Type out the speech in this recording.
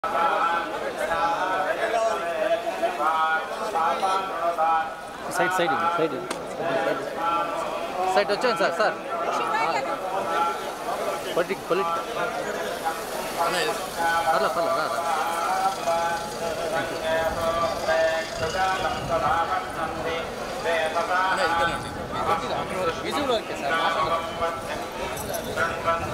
side side side side వచ్చాను sir sir political పర్లే పర్లే రా విజువల్ ఓకే సార్